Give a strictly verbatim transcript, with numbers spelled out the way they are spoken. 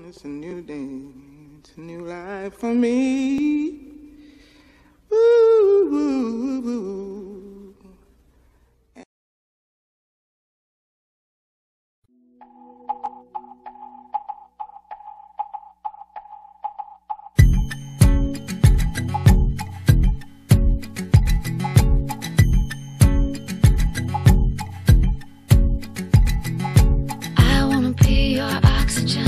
It's a new day, it's a new life for me. Ooh, ooh, ooh. I wanna be your oxygen.